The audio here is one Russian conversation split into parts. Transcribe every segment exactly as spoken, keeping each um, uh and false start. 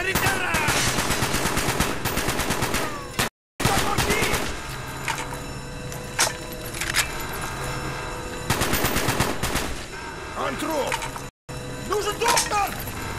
Санитара! Помоги! Он труп! Нужен доктор!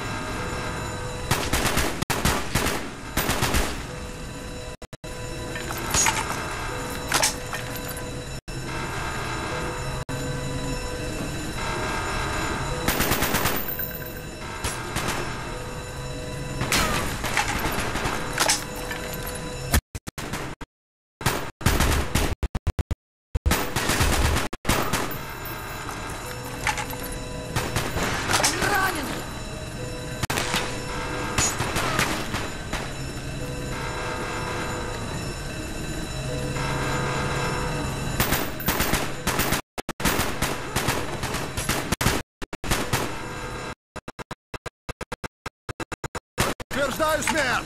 Утверждаю смерть!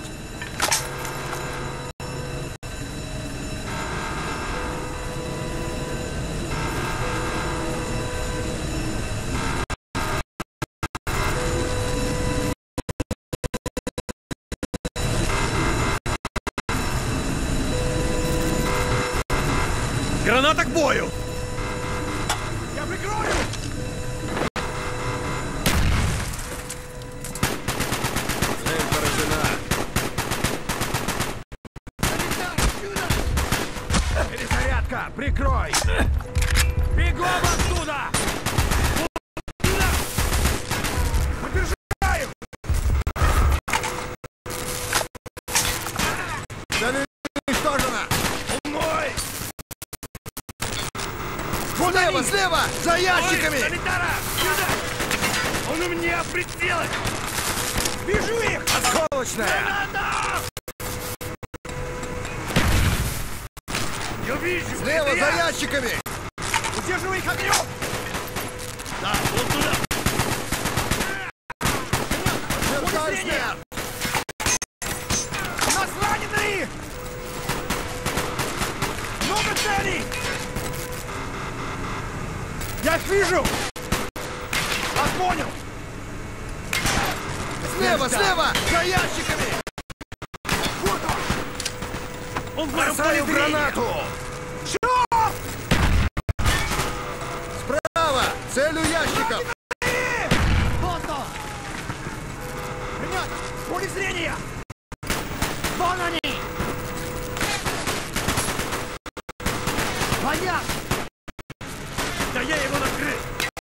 Граната к бою! Я прикрою! Цель поражена. Перезарядка! Прикрой! Бегом оттуда! Подержаю! Цель уничтожена! Мой! Слева, слева! За ящиками! Ой, санитара! Сюда! Он у меня прицелен! Вижу их! Осколочная! Граната! Я вижу! Слева, это за я! ящиками! Удерживай их огнем! Да, вот туда! Утверждаю смерть! У нас раненые! Много целей! Я их вижу! Вас понял! Слева, слева! За ящиками! Вот он! Он в моем Бросаю поле зрения! гранату! Что? Справа! Цель у ящиков! Вот он! Ребята, в поле зрения! Вон они! Понятно! Да я его накрыл!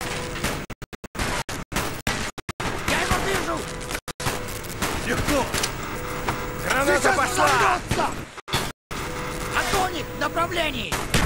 Я его вижу! Легко! Граната Сейчас пошла! взорвется! Огонь их в направлении!